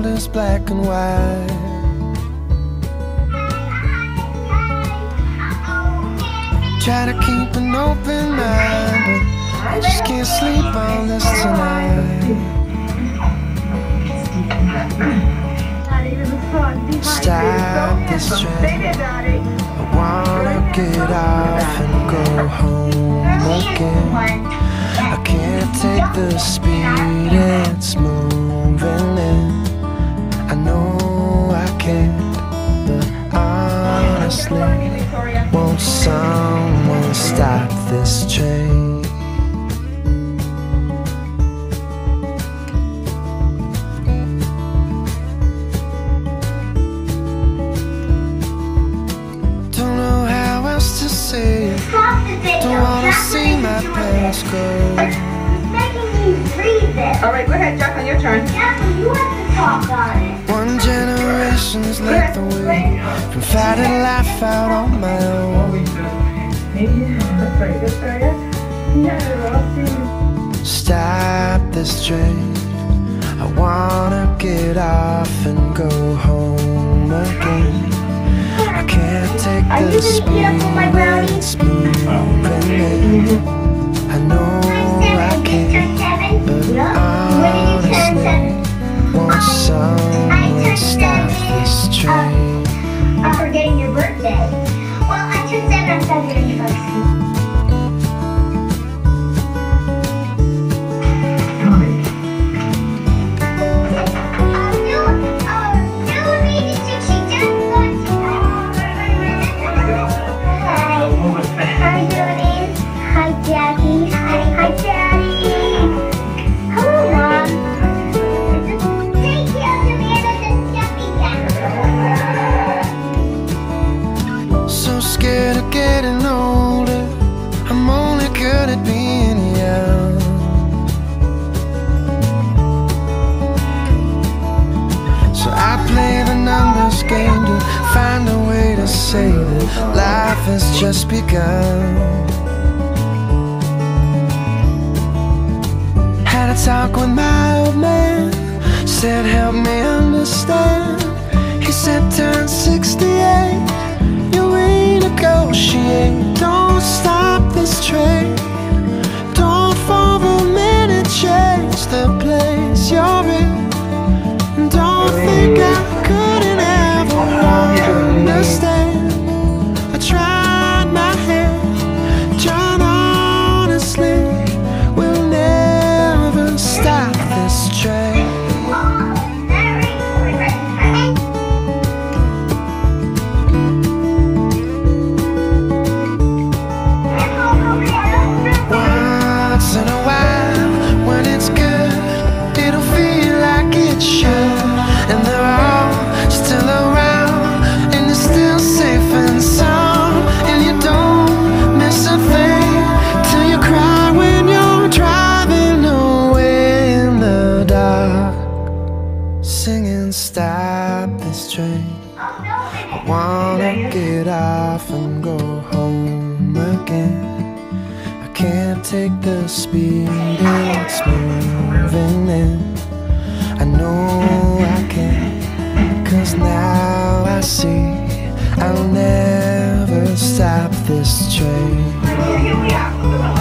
world is black and white. Try to keep an open mind, but I just can't sleep on this tonight. Stop this train, I wanna get off and go home again. I can't take the speed it's moving in. I know I can't, but honestly, won't someone stop this train? Don't know how else to say it. Don't wanna see my past go. Alright, go ahead, Jacqueline, your turn. You have to talk on it. One generation's led the way from fighting life out on my own. Stop this train, I wanna get off and go home again. I can't take the speed it's moving in. I know I can't, but honestly, won't someone stop this train? I'm forgetting your birthday. Well, I turned 7 on February 1st. Scared of getting older, I'm only good at being young. So I play the numbers game to find a way to say that life has just begun. Had a talk with my old man, said help me understand. He said turn 68, negotiate, don't stop this train. Don't for a minute change the place you're in. Don't think I couldn't ever understand. I tried my hand, John, honestly, we'll never stop this train. Singing, stop this train. I wanna get off and go home again. I can't take the speed it's moving in. I know I can't, 'cause now I see I'll never stop this train.